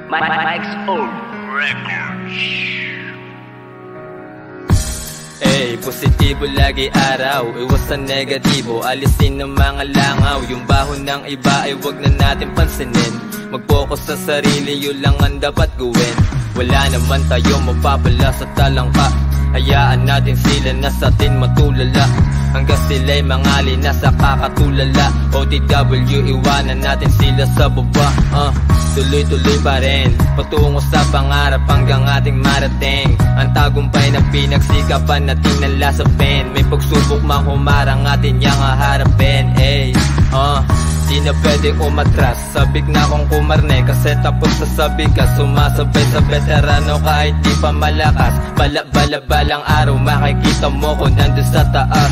Mike's Old Records. Positibo lagi araw, iwasan negatibo, alisin ng mga langaw. Yung baho ng iba ay wag na natin pansinin. Mag-focus sa sarili, yun lang ang dapat gawin. Wala naman tayo mapapala sa talangka. Hayaan natin sila na sa atin matulala. Hanggang sila'y mangali na sa kakatulala. OTW, iwanan natin sila sa baba. Tuloy-tuloy pa rin patungo sa pangarap hanggang ating marating. Ang tagumpay na pinagsikapan natin nalasapin. May pagsubok mang humarang atin yang haharapin. Di na pwedeng umatras, sabik na akong kumarne. Kasi tapos sa sabik ka, sumasabay sa veterano kahit di pa malakas. Bala-bala-balang araw, makikita mo kung nandun sa taas.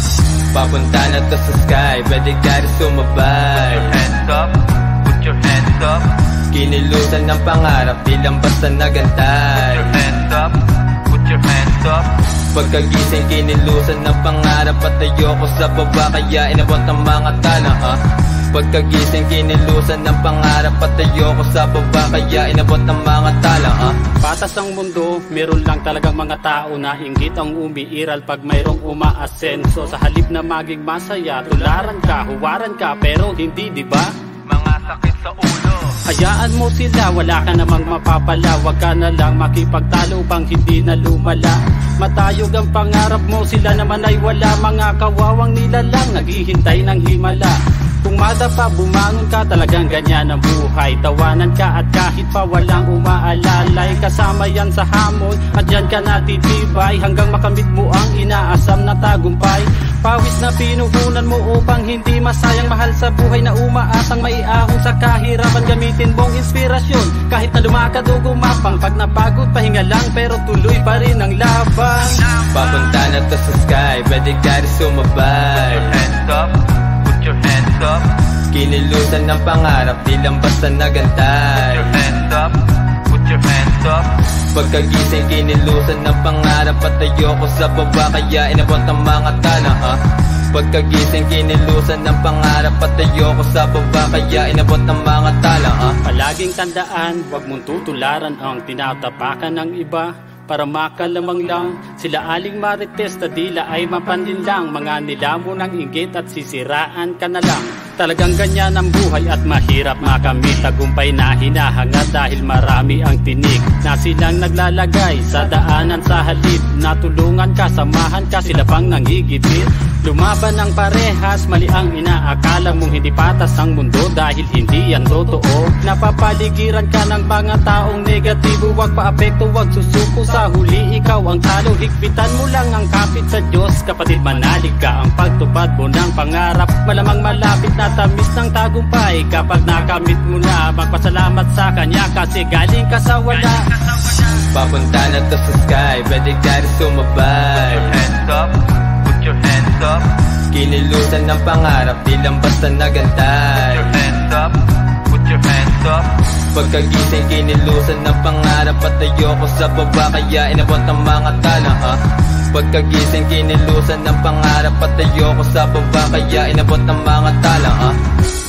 Papunta na to sa sky, pwede ka rin sumabay. Put your hands up, put your hands up. Kinilusan ng pangarap, di lang basta nagantay. Put your hands up, put your hands up. Pagkagising kinilusan ng pangarap at ayoko sa baba, kaya inabot ng mga tala. Pagkagising kinilusan ng pangarap at ayoko sa baba, kaya inabot ng mga tala. Patas ang mundo, meron lang talagang mga tao na inggit ang umiiral pag mayroong umaasenso. Sa halip na maging masaya, tularan ka, huwaran ka, pero hindi, di ba? Mga sakit sa ulo. Hayaan mo sila, wala ka namang mapapala. Huwag ka na lang makipagtalo pang hindi na lumala. Matayog ang pangarap mo, sila naman ay wala. Mga kawawang nilalang, naghihintay ng himala. Kung madapa, bumangon ka, talagang ganyan ang buhay. Tawanan ka at kahit pa walang umaalalay. Kasama yan sa hamon at dyan ka natitibay hanggang makamit mo ang inaasam na tagumpay. Pawis na pinuhunan mo upang hindi masayang. Mahal sa buhay na umaasang maiahon sa kahirapan. Gamitin mong inspirasyon kahit na lumakad o gumapang. Pag napagod, pahinga lang pero tuloy pa rin ang laban. Papunta na to sa sky, pwede ka rin sumabay. Put your hands up, put your hands up. Kinilusan ng pangarap, di lang basta nagantay. Put your hands up, put your hands up. Pagkagising kinilusan ng pangarap at ayoko sa baba, kaya inabot ng mga tala. Pagkagising kinilusan ng pangarap at ayoko sa baba, kaya inabot ng mga tala. Palaging tandaan, wag mong tutularan ang tinatapakan ng iba. Para makalamang lang, sila aling marites na dila ay mapanlin lang. Mga nilamo ng inggit at sisiraan ka na lang. Talagang ganyan ang buhay at mahirap makamit. Tagumpay na hinahangad dahil marami ang tinik na silang naglalagay sa daanan sa halip. Natulungan ka, samahan ka, sila pang nangigipit. Lumaban ng parehas, mali ang inaakala mong hindi patas ang mundo dahil hindi yan totoo. Napapaligiran ka ng mga taong negatibo, wag paapekto, wag susuko, sa huli ikaw ang talo. Higpitan mo lang ang kapit sa Diyos, kapatid, manalig ka ang pagtupad mo ng pangarap. Malamang malapit na tamis ng tagumpay kapag nakamit mo na. Magpasalamat sa Kanya kasi galing ka sa wala. Papunta na to sa sky, pwede ka rin sumabay. Put your hands up, put your hands up. Kinilusan ng pangarap, di lang basta nagantay. Put your hands up, put your hands up. Pagkagising kinilusan ng pangarap at ayoko sa baba, kaya inabot ng mga tala. Pagkagising kinilusan ng pangarap at ayoko sa baba, kaya inabot ng mga tala.